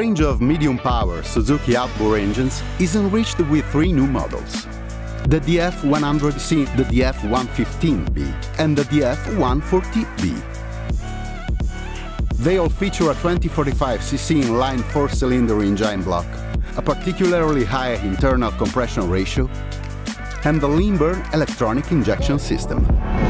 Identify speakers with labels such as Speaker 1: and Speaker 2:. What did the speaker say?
Speaker 1: range of medium-power Suzuki outboard engines is enriched with 3 new models: the DF100C, the DF115B and the DF140B. They all feature a 2045cc inline 4-cylinder engine block, a particularly high internal compression ratio, and the lean-burn electronic injection system.